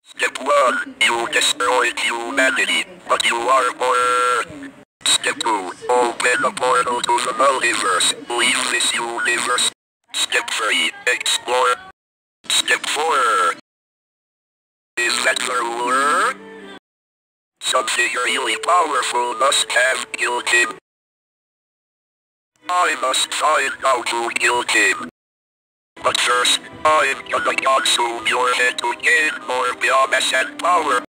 Step 1. You destroyed humanity, but you are more. Step 2. Open a portal to the multiverse. Leave this universe. Step 3. Explore. Step 4. Is that the ruler? Something really powerful must have killed him. I must find out who killed him. But first, I'm gonna consume your head to gain more biomass and power.